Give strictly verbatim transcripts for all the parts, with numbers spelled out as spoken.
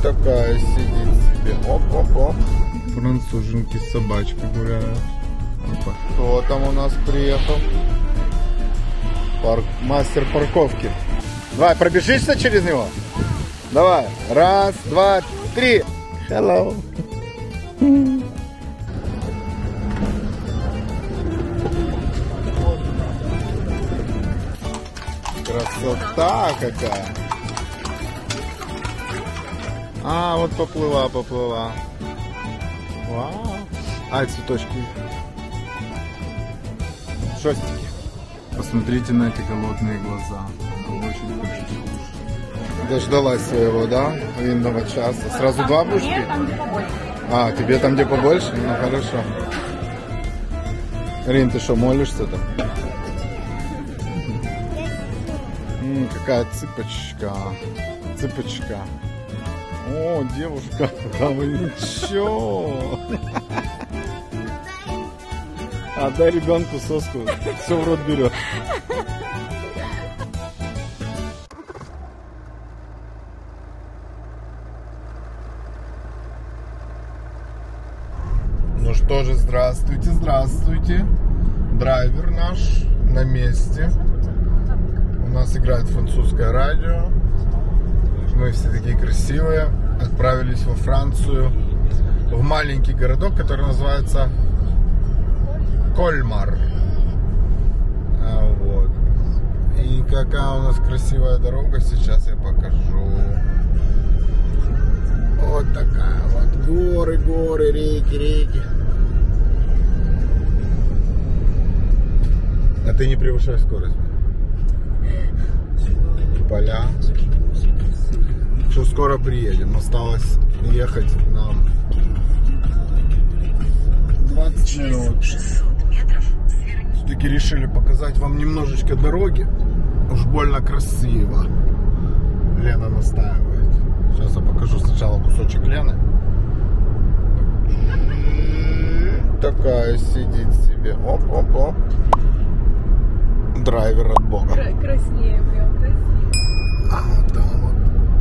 такая сидит себе. Оп-оп-оп. Француженки с собачкой гуляют. Опа. Кто там у нас приехал? Парк... Мастер парковки. Давай, пробежишься через него? Давай. Раз, два, три. Hello. Красота какая. А, вот поплыла, поплыла. Вау. Ай, цветочки. Шостики. Посмотрите на эти голодные глаза. Она очень хочет кушать. Дождалась своего, да? Винного часа. Сразу два будешь пить? Там, где побольше. А, тебе там, где побольше? Ну, хорошо. Рин, ты что, молишься-то? М-м, какая цыпочка. Цыпочка. О, девушка, да вы ничего. Отдай ребенку соску, все в рот берет. Ну что же, здравствуйте, здравствуйте. Драйвер наш на месте. У нас играет французское радио. Мы все такие красивые. Отправились во Францию, в маленький городок, который называется Кольмар. А, вот. И какая у нас красивая дорога, сейчас я покажу. Вот такая вот. Горы, горы, реки, реки. А ты не превышай скорость. Поля. Что скоро приедем. Осталось ехать нам двадцать минут. Все-таки решили показать вам немножечко дороги. Уж больно красиво. Лена настаивает. Сейчас я покажу сначала кусочек Лены. Такая сидит себе. Оп-оп-оп. Драйвер от Бога. Краснее прям, краснее. А вот там вот.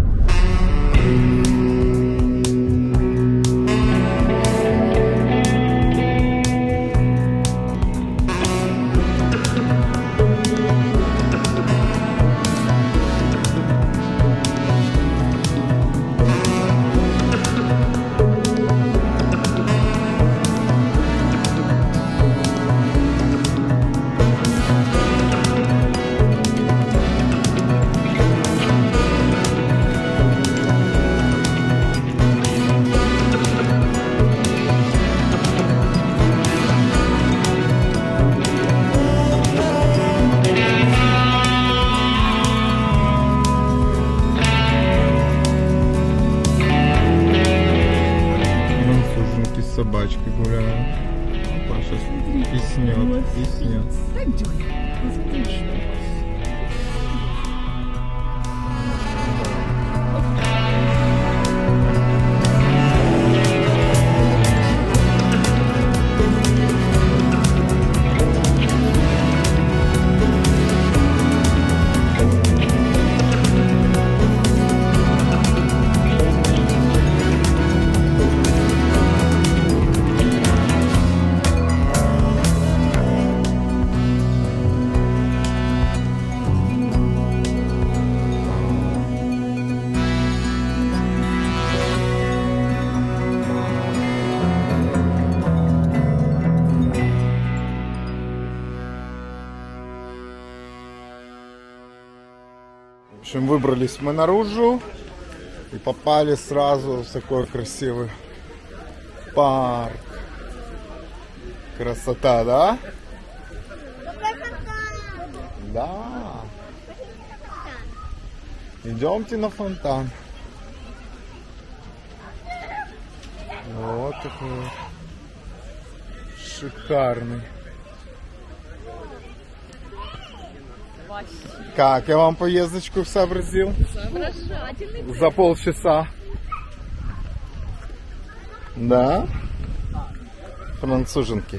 Собачки гуляют. Паша и снет, и снет. В общем, выбрались мы наружу и попали сразу в такой красивый парк. Красота, да? Да. Идемте на фонтан. Вот такой вот шикарный. Как я вам поездочку сообразил? Соображательный. За полчаса. Да? Француженки.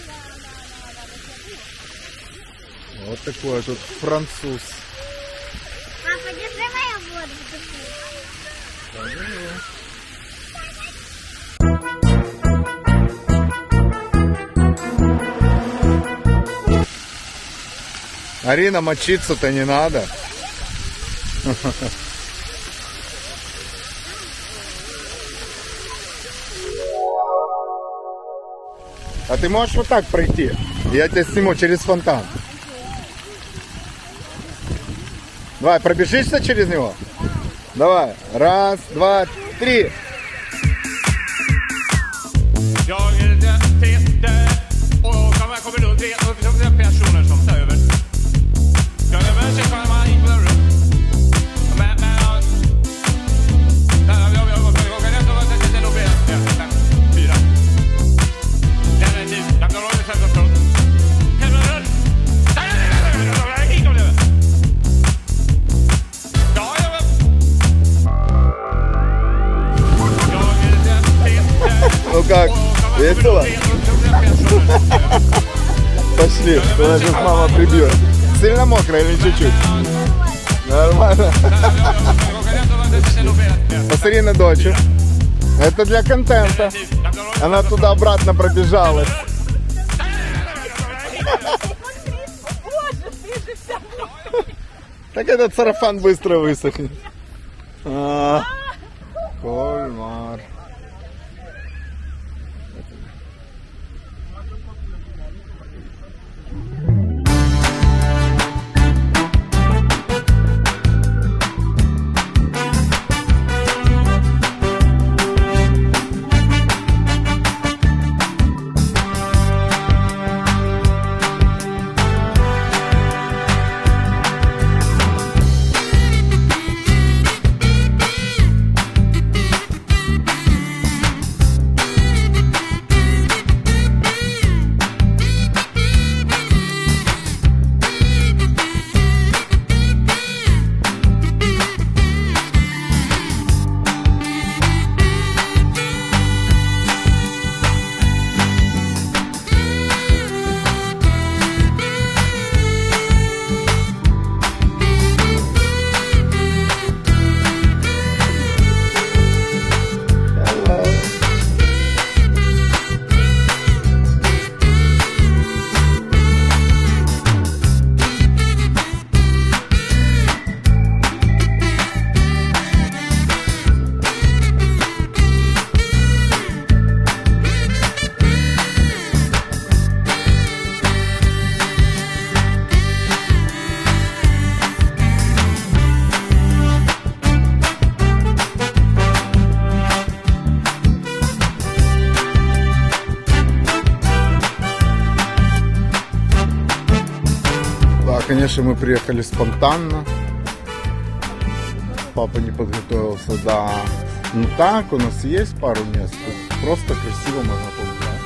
Вот такой тут француз. Подержи мою воду. Арина, мочиться-то не надо. А ты можешь вот так пройти? Я тебя сниму через фонтан. Давай, пробежишься через него? Давай. Раз, два, три. Jag är det och kommer kommer runt tre personer som tar över. Jag är väl checkar man in på den rum. Men men jag jag jag jag kan inte vara det det lobbet. Ja, fyra. Det är det. Jag kan hålla sig så. Kan man rulla? Nej, hit kom det. Ja, jag vet. Jag är det. Ну как? Весело? Пошли, нас сейчас мама прибьет. Сильно мокро или чуть-чуть? Нормально. Посмотри на дочь. Это для контента. Она туда-обратно пробежалась. Так этот сарафан быстро высохнет. А, кальмар. Конечно, мы приехали спонтанно. Папа не подготовился, да. Ну так, у нас есть пару мест. Тут просто красиво можно погулять.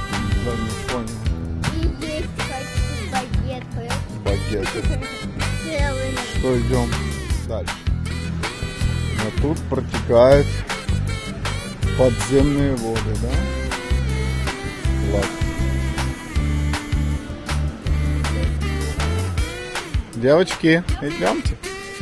И есть багеты. Багеты. Что, идем дальше. А тут протекают подземные воды, да? Класс. Девочки, идемте.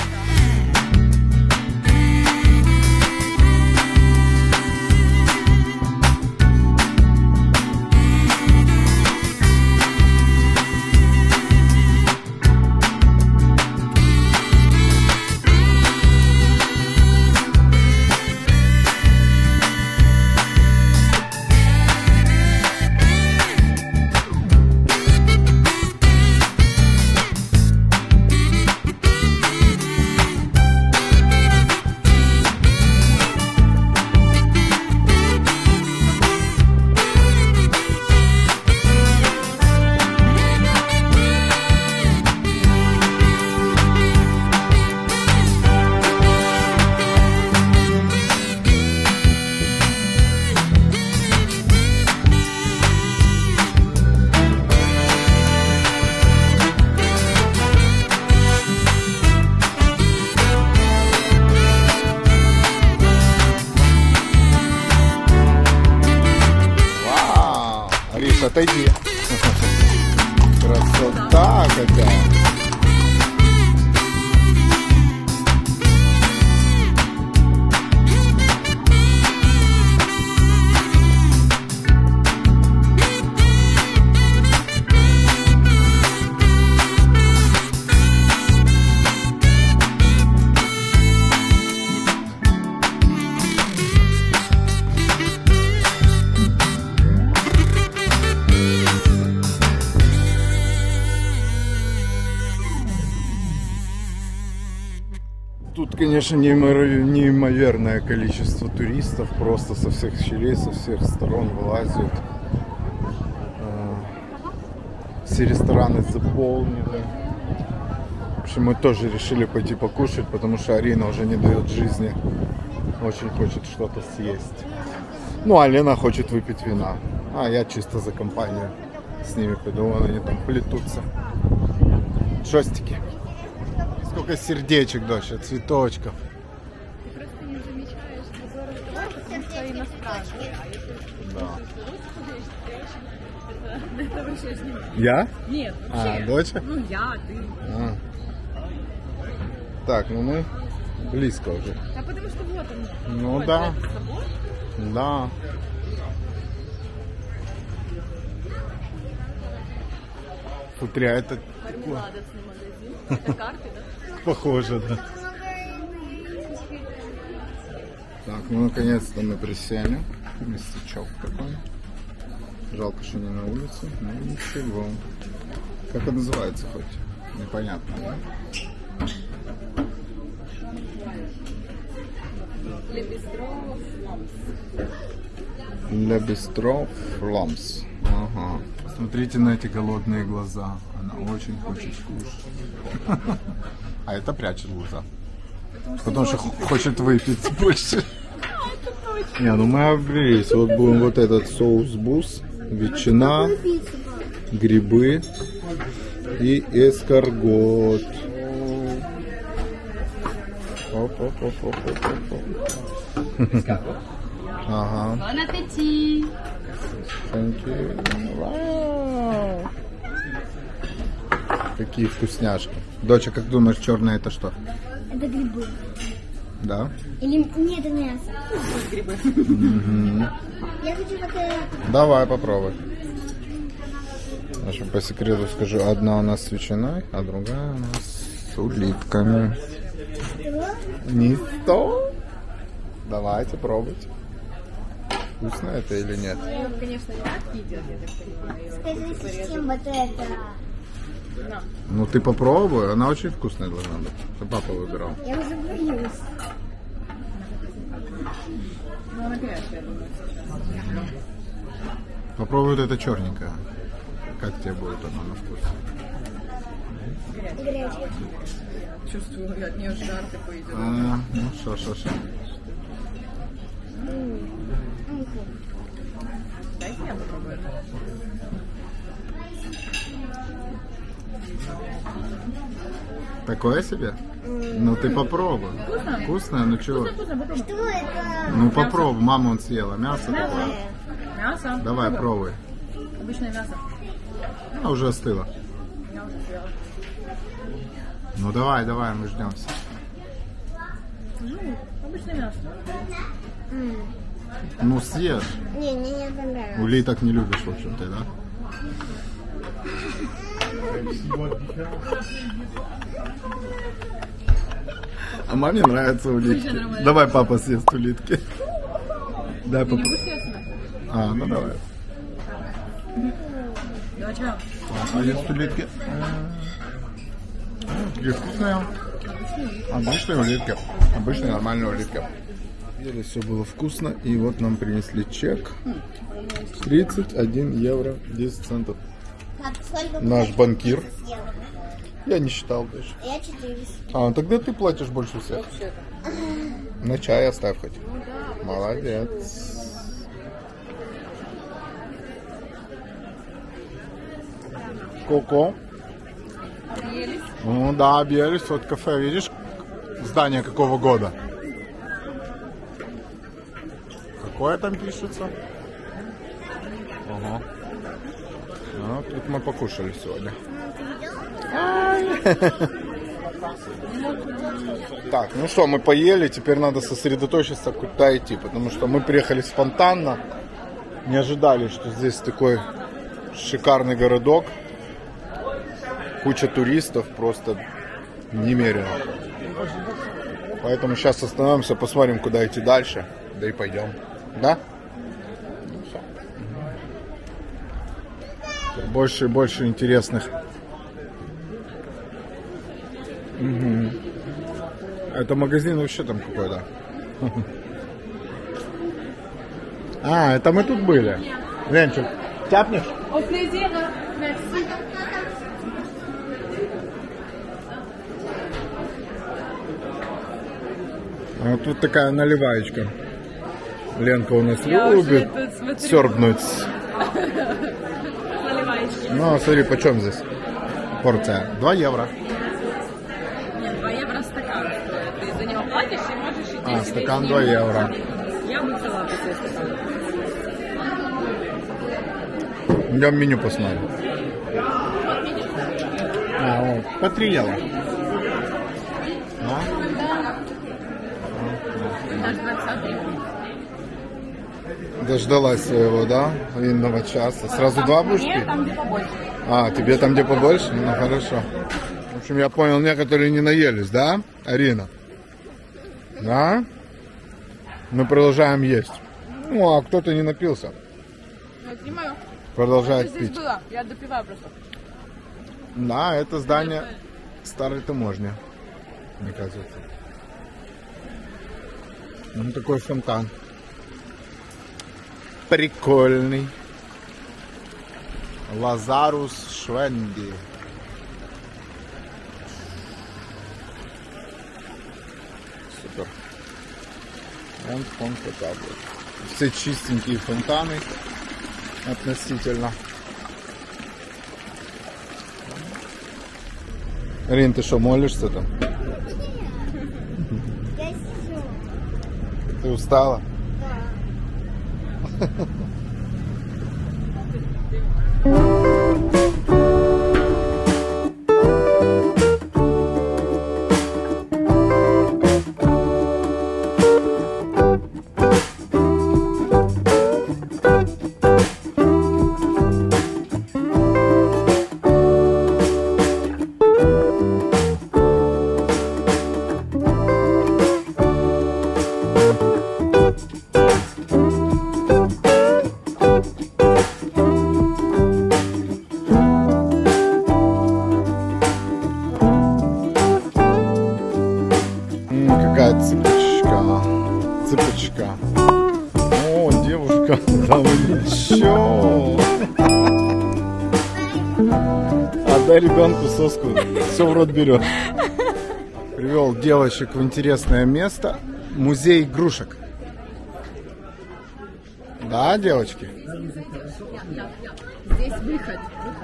Отойди. Красота какая. Тут, конечно, неимоверное количество туристов. Просто со всех щелей, со всех сторон вылазят. Все рестораны заполнены. В общем, мы тоже решили пойти покушать, потому что Арина уже не дает жизни. Очень хочет что-то съесть. Ну, а Лена хочет выпить вина. А я чисто за компанию с ними пойду. Вон они там плетутся. Джойстики. Сколько сердечек, доча, цветочков. Ты просто не замечаешь такой разговор, потому что иностранный. А если Да. ты это вообще снимаешь? Я? Нет, А, вообще. доча? Ну, я, ты. А. Так, ну мы близко уже. А потому что вот он. Ну вот да. этот собор. Да. Смотря, это Мармеладовский магазин. Это карты, да? похоже, да. Так, ну наконец-то мы присели. Местечок такой. Жалко, что не на улице. Ну ничего. Как это называется хоть? Непонятно, да? Le Bistro Flamс. Ага. Смотрите на эти голодные глаза. Она очень хочет кушать. А это прячет глаза. Потому что хочет выпить больше. Не, ну мы обрелись. Вот будем вот этот соус-бус, ветчина, грибы и эскаргот. Оп-оп-оп-оп-оп-оп. Ага. Бон аппетит! Thank you. Вау. Какие вкусняшки. Доча, как думаешь, черное это что? Это грибы. Да? Или нет, это мясо. Грибы. Угу. Я хочу вот это. Давай, попробуй. Значит, по секрету скажу, одна у нас с ветчиной, а другая у нас с улитками. Не то? Давайте пробуйте. Вкусно это или нет? Он, конечно, не так видел, я так понимаю. Скажи, с чем вот это? На. Ну ты попробуй, она очень вкусная должна быть. Что папа выбирал. Я уже боюсь. Ну, она горячая, я думаю, сейчас. Попробуй вот это черненькое. Как тебе будет оно на вкус? Горячая. Чувствую, от нее жар такой идет. А, ну что, что, что. Дайте я попробую. Такое себе? Ну ты попробуй. Вкусно? Вкусное? Ну чего? Вкусно, попробуй. Что это? Ну попробуй. Мама он съела. Мясо такое. Мясо. Давай, пробуй. Обычное мясо. А уже остыло. Я уже съела. Ну давай, давай, мы ждем все. Ну, обычное мясо. Ну съешь. Не, мне не понравилось. Улиток не любишь, в общем-то, да? А маме нравятся улитки. Давай папа съест улитки. Дай Ты папа. не будешь съесть? А, ну давай. Давай чего? А есть улитки? Такие вкусные. Обычные улитки. Обычные нормальные улитки. Ели, все было вкусно. И вот нам принесли чек. тридцать один евро десять центов. Пап, сколько Наш будет? банкир. Съел. Я не считал даже. Я четыреста. А, ну тогда ты платишь больше всех. На чай оставь хоть. Молодец. Коко. Объелись. Ну да, объелись. Вот кафе, видишь, здание какого года? Какое там пишется? Ага. Ну, тут мы покушали сегодня. Так, ну что, мы поели, теперь надо сосредоточиться, куда идти, потому что мы приехали спонтанно, не ожидали, что здесь такой шикарный городок, куча туристов, просто немерено. Поэтому сейчас остановимся, посмотрим, куда идти дальше, да и пойдем, да? Больше и больше интересных Угу. Это магазин вообще там какой-то. А, это мы тут были. Ленчик, тяпнешь? А вот тут такая наливаечка. Ленка у нас Я любит уже тут смотрю. сёрбнуть. Наливаешь. Ну, смотри, почем здесь порция? два евро. Нет, два евро стакан стоит. Ты за него платишь и можешь идти. А, себе стакан с два ним. евро. Я бы взяла такой стакан. Идем меню посмотрим. А, вот, по три евро. А? Даже двадцать три. Дождалась своего, да, винного часа. Сразу два будешь Нет, пить? там где побольше. А, тебе там где побольше? Ну, хорошо. В общем, я понял, некоторые не наелись, да, Арина? Да? Мы продолжаем есть. Ну, а кто-то не напился. Я снимаю. Продолжает Здесь пить. было. Я допиваю просто. Да, это здание старой таможни, мне кажется. Ну, такой фонтан. Прикольный. Лазарус Швенди. Супер. Вон фон показывает. Все чистенькие фонтаны относительно. Рин, ты что, молишься там? Я сижу. Ты устала? Да. М, какая цыпочка. Цыпочка. О, девушка. Да вы чё? Отдай ребенку соску. Все в рот берет. Привел девочек в интересное место. Музей игрушек. Да, девочки? Здесь выход.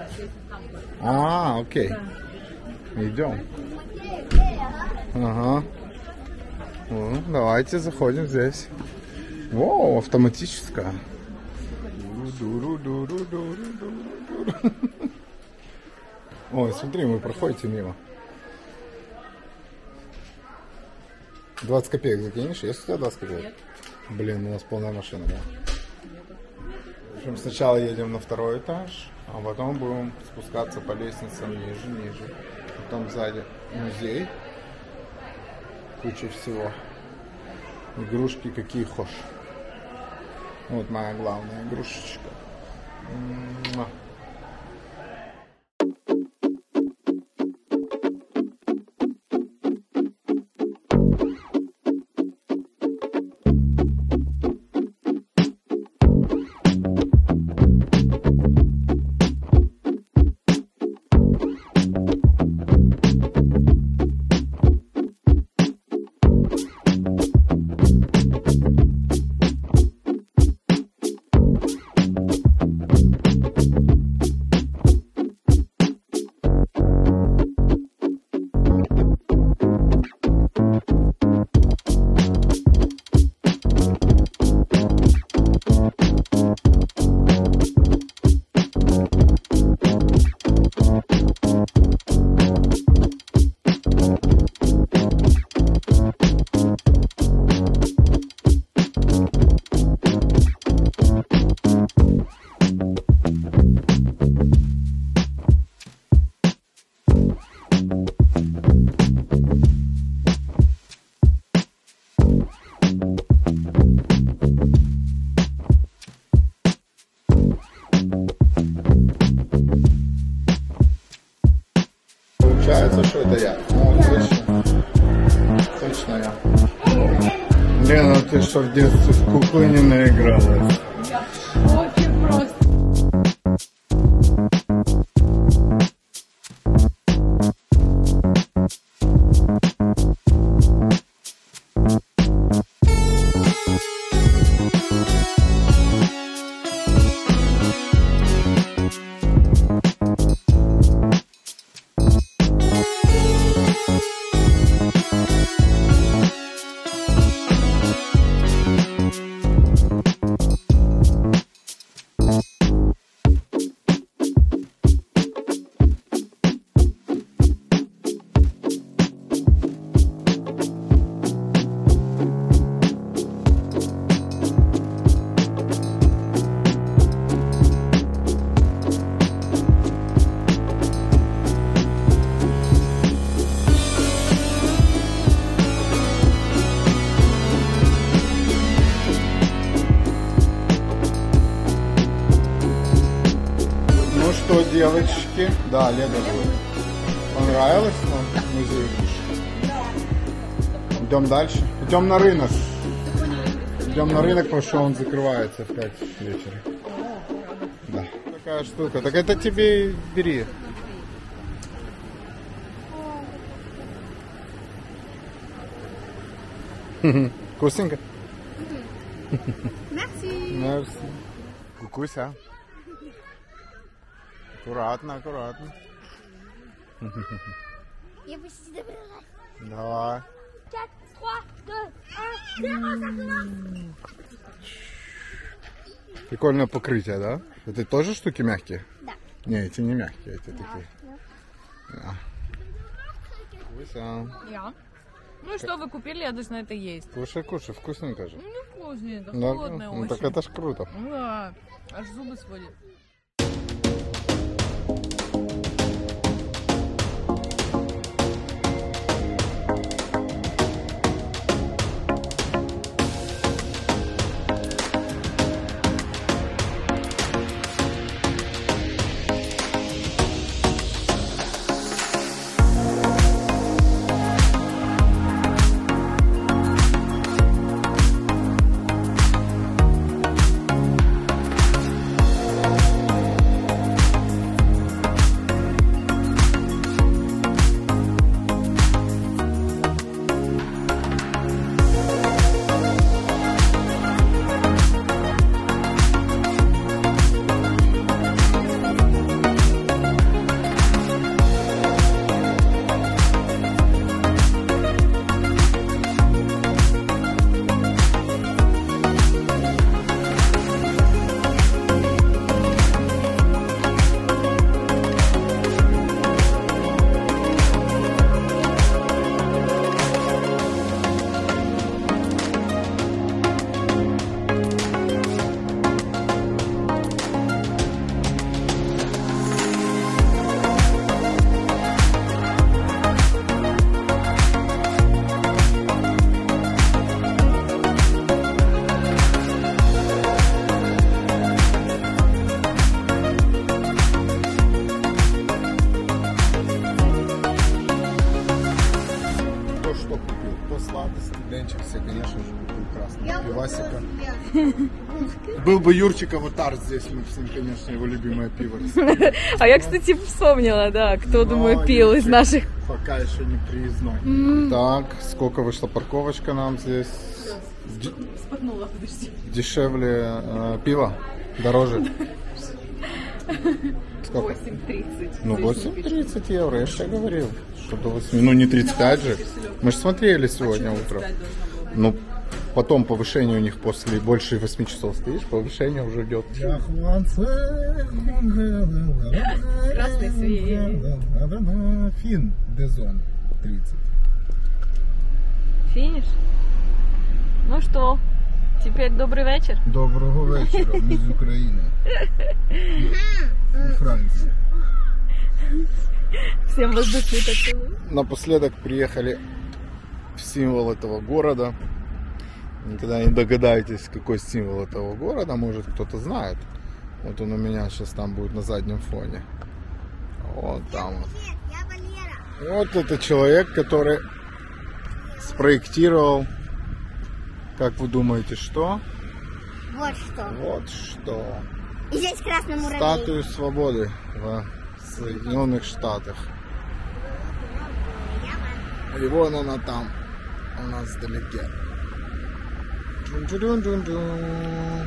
А, окей. Идем. Ага. Ну, давайте заходим здесь. О, автоматическая. Ой, смотри, вы проходите мимо. двадцать копеек закинешь? Есть у тебя двадцать копеек? Нет. Блин, у нас полная машина, да? В общем, сначала едем на второй этаж, а потом будем спускаться по лестницам ниже, ниже. Потом сзади музей. Куча всего. Игрушки какие хошь. Вот моя главная игрушечка. Муа. Получается, что это я. Ну, Маша в детстве с куклой не наигралась. Я в шоке просто. Ну что, девочки? Да, Леда будет. Понравилось нам музей? Идем дальше. Идем на рынок. Идем на рынок, потому что он закрывается в пять вечера. Да. Такая штука. Так это тебе бери. Вкусненько? Merci. Мерси. Кукуся. Аккуратно, аккуратно. Я почти добралась. Давай. Quatre, trois, deux, un, zéro, ça commence. Прикольное покрытие, да? Это тоже штуки мягкие? Да. Не, эти не мягкие, эти такие. Да. Куся. Я. Ну и что вы купили, я должна это есть. Кушай, кушай, вкусненько же. Ну, вкусненько, Да, холодное ну очень. так это ж круто. Да, аж зубы сводит. Денчик все, конечно же, купил красного пивасика. Был бы Юрчик Аватар здесь, мы всем, конечно, его любимое пиво. А я, кстати, вспомнила, да, кто, думаю, пил из наших. Пока еще не приездной. Так, сколько вышла парковочка нам здесь? Д- Дешевле э, пиво? Дороже? Сколько? восемь тридцать. Ну, восемь тридцать евро, я же говорил, что до восьми. Ну, не тридцать пять же. Мы же смотрели сегодня утром. Ну, потом повышение у них после больше восьми часов стоишь, повышение уже идет. Красный свет. Фин, Дезон, тридцать. Финиш? Ну что, теперь добрый вечер. Доброго вечора, ми з України. И Франции. Всем воздушный такой. Напоследок приехали в символ этого города. Никогда не догадаетесь, какой символ этого города. Может, кто-то знает. Вот он у меня сейчас там будет на заднем фоне. Вот там вот. Я Валера. Вот это человек, который спроектировал Как вы думаете, что? Вот что. Вот что. И здесь красный муравей. Статую свободы в Соединенных Штатах. И вон она там, у нас вдалеке. Джун-джун-джун-джун.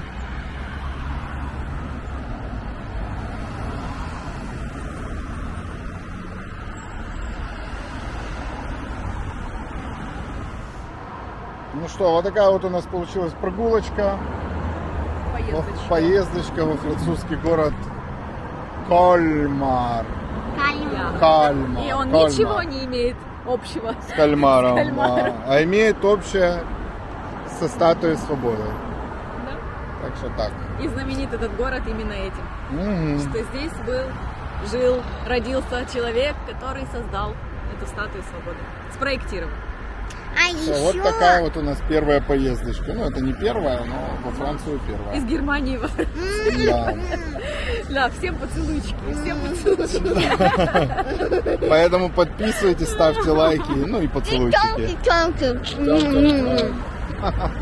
Ну что, вот такая вот у нас получилась прогулочка. Поездочка. Поездочка во французский город Кальмар. Кальмар. Кальмар. И он Кальмар. ничего не имеет общего С кальмаром. С кальмаром. А, а имеет общее со статуей свободы. Да? Так что так. И знаменит этот город именно этим. Мгм. Что здесь был, жил, родился человек, который создал эту статую свободы. Спроектировал. А Всё, еще... вот такая вот у нас первая поездочка. Ну, это не первая, но во Францию Из первая. Германии. в- Да. Да, всем поцелуйчики. Всем поцелуйчики. Поэтому подписывайтесь, ставьте лайки, ну и поцелуйчики. Тёмки, тёмки. Тём-тём-тём.